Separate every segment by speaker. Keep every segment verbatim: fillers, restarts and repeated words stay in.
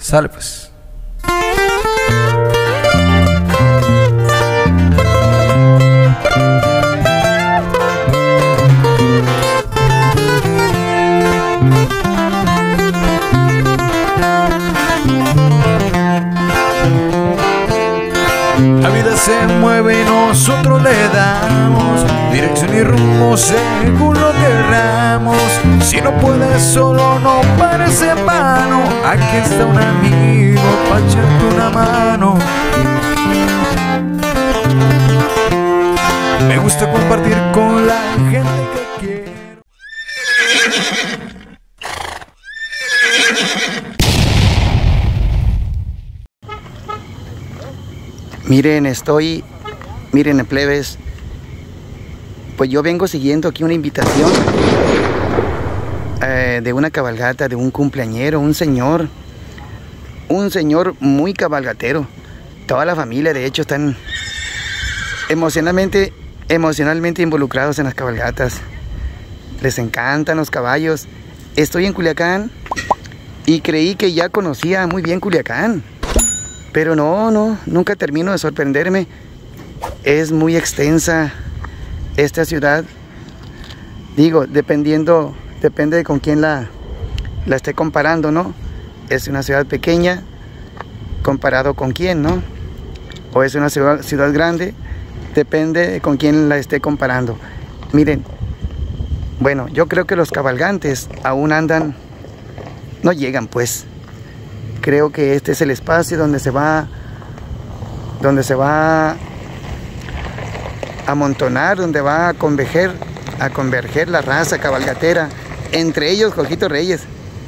Speaker 1: Sale pues.
Speaker 2: La vida se mueve y nosotros le damos dirección y rumbo según lo querramos. Si no puedes solo no parece vano, aquí está un amigo para echarte una mano. Me gusta compartir con la gente que quiero.
Speaker 3: Miren, estoy, miren, plebes, pues yo vengo siguiendo aquí una invitación eh, de una cabalgata, de un cumpleañero, un señor, un señor muy cabalgatero. Toda la familia, de hecho, están emocionalmente, emocionalmente involucrados en las cabalgatas. Les encantan los caballos. Estoy en Culiacán y creí que ya conocía muy bien Culiacán. Pero no, no, nunca termino de sorprenderme. Es muy extensa esta ciudad. Digo, dependiendo, depende de con quién la, la esté comparando, ¿no? Es una ciudad pequeña, comparado con quién, ¿no? O es una ciudad, ciudad grande, depende de con quién la esté comparando. Miren, bueno, yo creo que los cabalgantes aún andan, no llegan pues. Creo que este es el espacio donde se va, donde se va a amontonar, donde va a converger, a converger la raza cabalgatera, entre ellos Jorgito Reyes.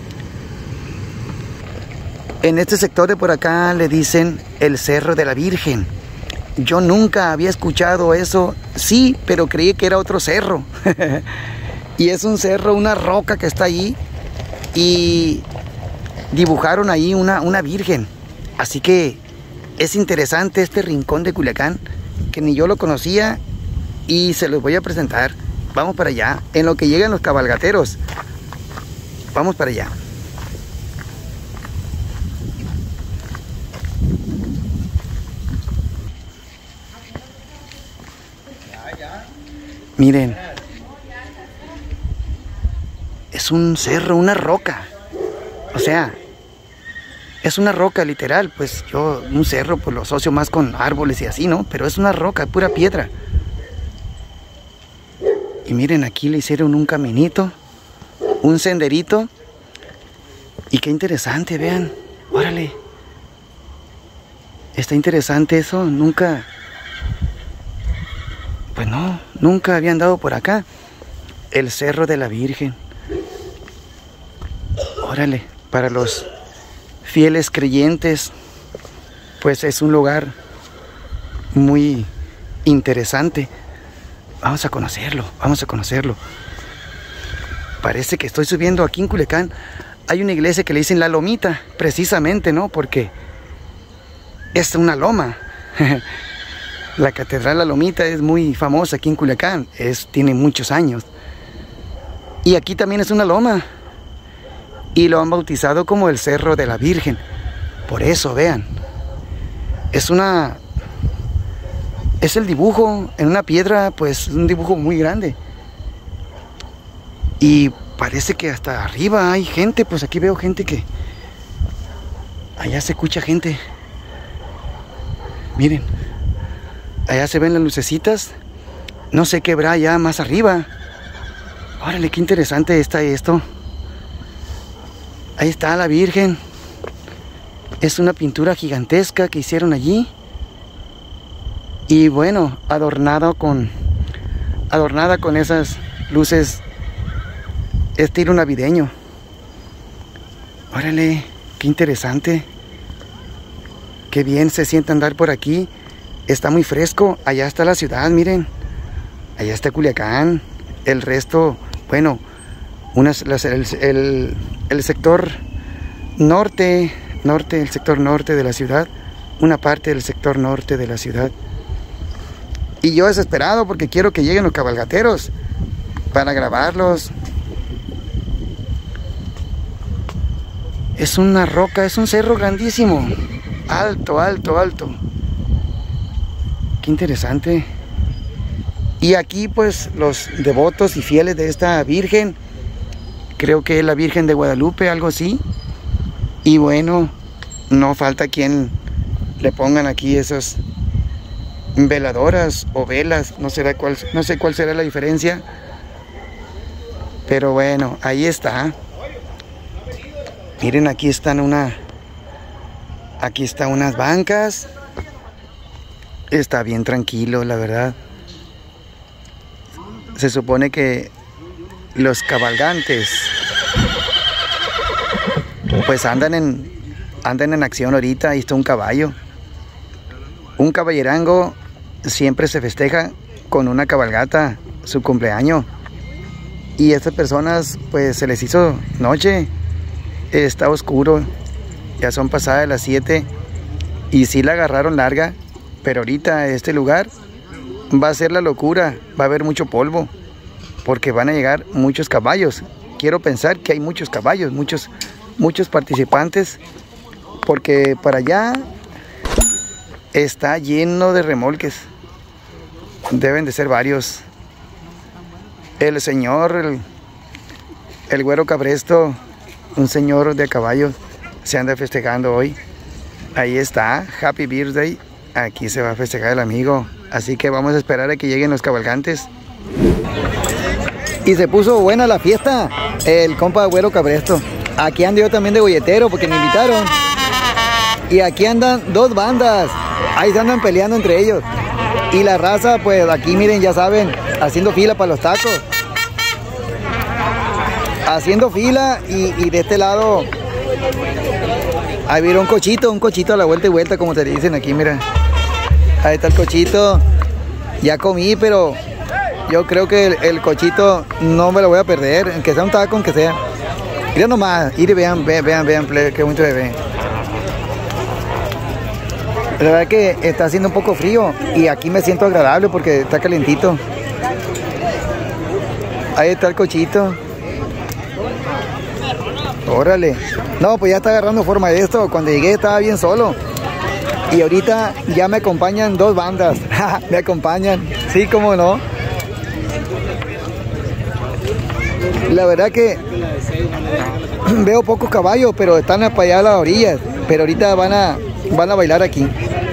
Speaker 3: En este sector de por acá le dicen el Cerro de la Virgen. Yo nunca había escuchado eso, sí, pero creí que era otro cerro. Y es un cerro, una roca que está allí, y dibujaron ahí una, una virgen. Así que es interesante este rincón de Culiacán, que ni yo lo conocía, y se los voy a presentar. Vamos para allá, en lo que llegan los cabalgateros. Vamos para allá. Miren, es un cerro, una roca. O sea, es una roca literal, pues yo un cerro pues lo asocio más con árboles y así, ¿no? Pero es una roca, pura piedra. Y miren, aquí le hicieron un caminito, un senderito. Y qué interesante, vean, órale. Está interesante eso, nunca, pues no, nunca había andado por acá. El Cerro de la Virgen. Órale. Para los fieles creyentes, pues es un lugar muy interesante. Vamos a conocerlo, vamos a conocerlo. Parece que estoy subiendo aquí en Culiacán. Hay una iglesia que le dicen La Lomita, precisamente, ¿no? Porque es una loma. La Catedral La Lomita es muy famosa aquí en Culiacán, es, tiene muchos años. Y aquí también es una loma. Y lo han bautizado como el Cerro de la Virgen. Por eso, vean. Es una... Es el dibujo en una piedra, pues un dibujo muy grande. Y parece que hasta arriba hay gente, pues aquí veo gente que... Allá se escucha gente. Miren. Allá se ven las lucecitas. No sé qué habrá allá más arriba. Órale, qué interesante está esto. Ahí está la Virgen. Es una pintura gigantesca que hicieron allí. Y bueno, adornado con, adornada con esas luces estilo navideño. Órale, qué interesante. Qué bien se siente andar por aquí. Está muy fresco. Allá está la ciudad, miren. Allá está Culiacán. El resto, bueno, unas, las, el, el, el sector norte, norte, el sector norte de la ciudad. Una parte del sector norte de la ciudad. Y yo desesperado porque quiero que lleguen los cabalgateros para grabarlos. Es una roca, es un cerro grandísimo. Alto, alto, alto. Qué interesante. Y aquí pues los devotos y fieles de esta Virgen, creo que es la Virgen de Guadalupe, algo así. Y bueno, no falta quien le pongan aquí esas veladoras o velas, no sé cuál, no sé cuál será la diferencia. Pero bueno, ahí está. Miren, aquí están una, aquí están unas bancas. Está bien tranquilo, la verdad. Se supone que los cabalgantes pues andan en andan en acción ahorita. Ahí está un caballo. Un caballerango siempre se festeja con una cabalgata, su cumpleaños. Y a estas personas pues se les hizo noche. Está oscuro, ya son pasadas las siete y sí la agarraron larga, pero ahorita este lugar va a ser la locura, va a haber mucho polvo, porque van a llegar muchos caballos. Quiero pensar que hay muchos caballos, muchos, muchos participantes, porque para allá está lleno de remolques. Deben de ser varios. El señor, el, el güero Cabresto, un señor de caballos, se anda festejando hoy. Ahí está, Happy Birthday. Aquí se va a festejar el amigo. Así que vamos a esperar a que lleguen los cabalgantes. Y se puso buena la fiesta, el compa Güero Cabresto. Aquí ando yo también de golletero porque me invitaron. Y aquí andan dos bandas. Ahí se andan peleando entre ellos. Y la raza, pues aquí miren, ya saben, haciendo fila para los tacos. Haciendo fila y, y de este lado ahí viene un cochito, un cochito a la vuelta y vuelta, como te dicen aquí, mira. Ahí está el cochito. Ya comí, pero yo creo que el, el cochito no me lo voy a perder, aunque sea un taco, aunque sea. Miren nomás, y vean, vean, vean, vean, qué bonito se ve. La verdad que está haciendo un poco frío y aquí me siento agradable porque está calentito. Ahí está el cochito. Órale. No, pues ya está agarrando forma de esto. Cuando llegué estaba bien solo. Y ahorita ya me acompañan dos bandas. Me acompañan. Sí, cómo no. La verdad que veo pocos caballos, pero están para allá a las orillas. Pero ahorita van a, van a bailar aquí.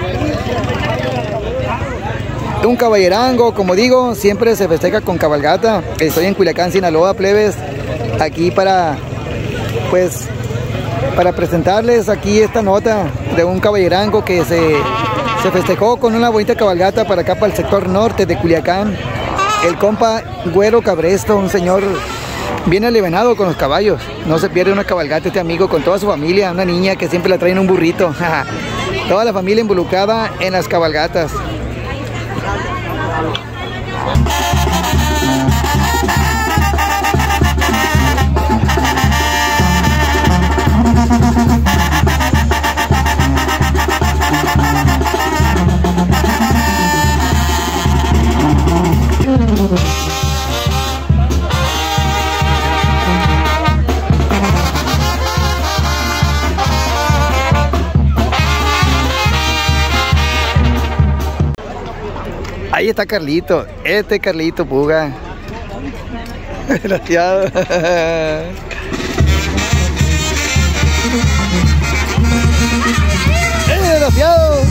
Speaker 3: Un caballerango, como digo, siempre se festeja con cabalgata. Estoy en Culiacán, Sinaloa, plebes. Aquí para... pues para presentarles aquí esta nota de un caballerango que se, se festejó con una bonita cabalgata para acá, para el sector norte de Culiacán. El compa Güero Cabresto, un señor bien alivianado con los caballos. No se pierde una cabalgata este amigo con toda su familia, una niña que siempre la trae en un burrito. Toda la familia involucrada en las cabalgatas. Ahí está Carlito, este Carlito Puga. Desgraciado. ¡Eh, desgraciado!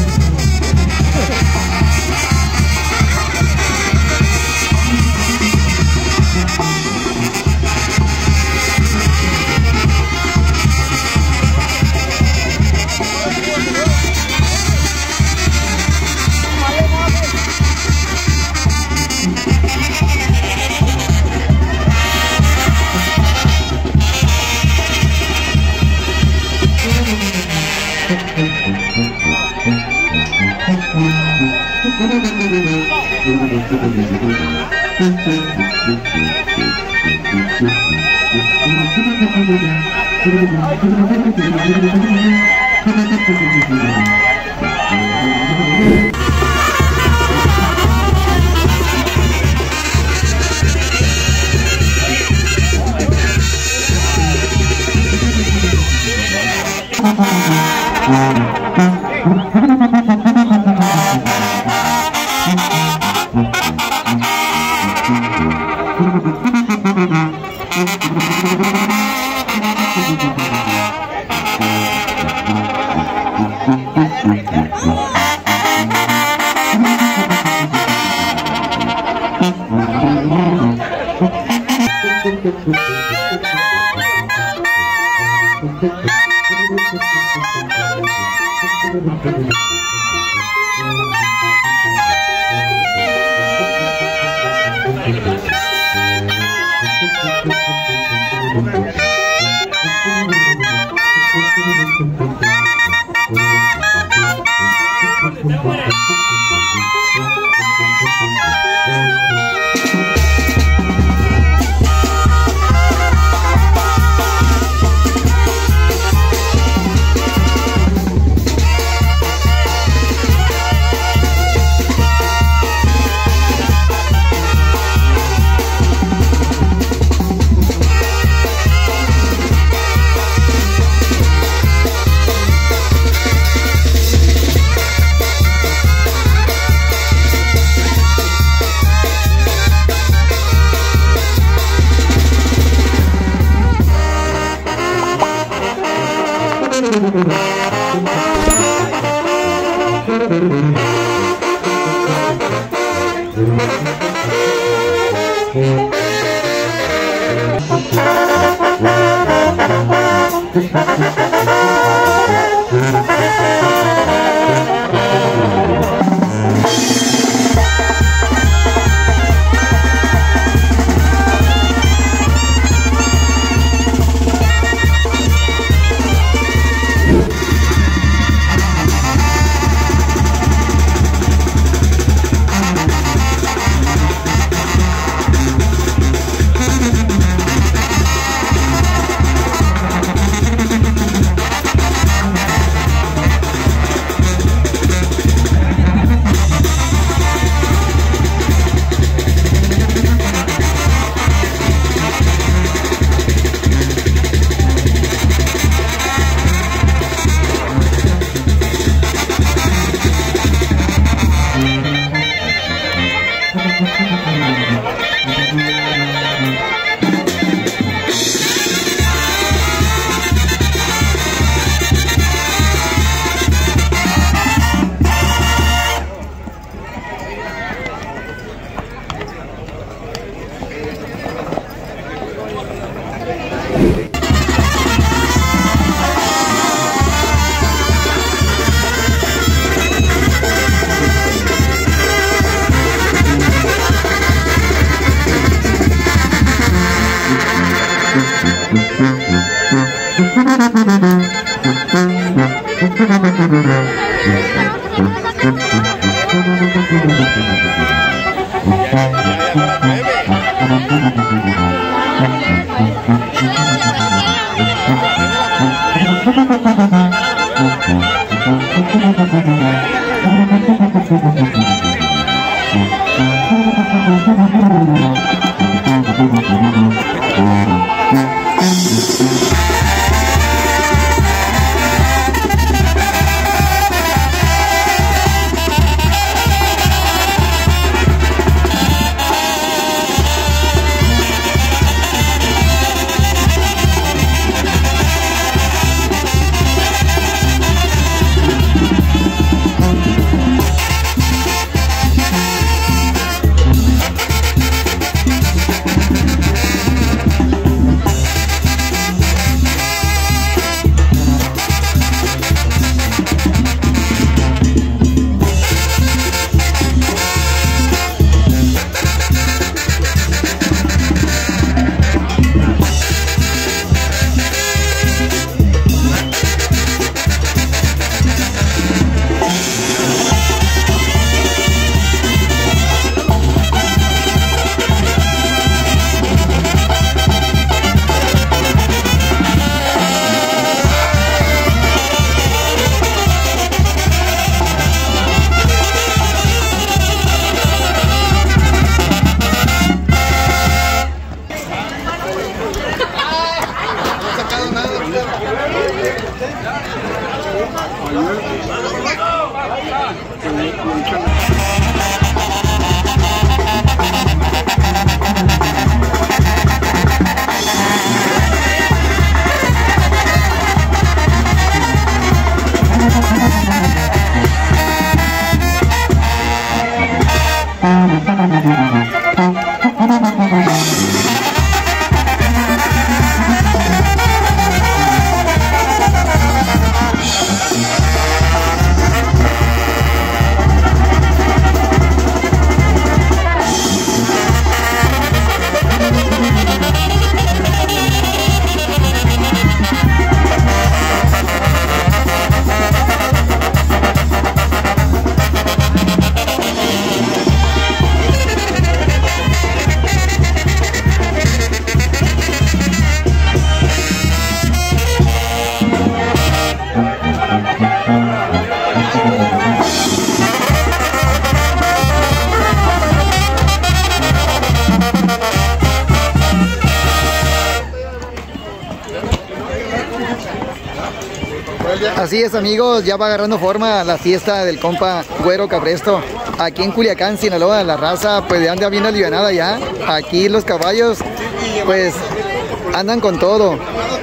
Speaker 3: Así es, amigos, ya va agarrando forma la fiesta del compa Güero Cabresto. Aquí en Culiacán, Sinaloa, la raza pues anda bien alivianada ya. Aquí los caballos pues andan con todo.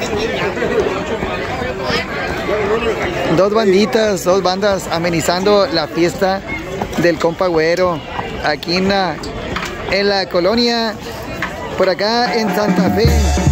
Speaker 3: Dos banditas, dos bandas amenizando la fiesta del compa Güero. Aquí en la, en la colonia, por acá en Santa Fe.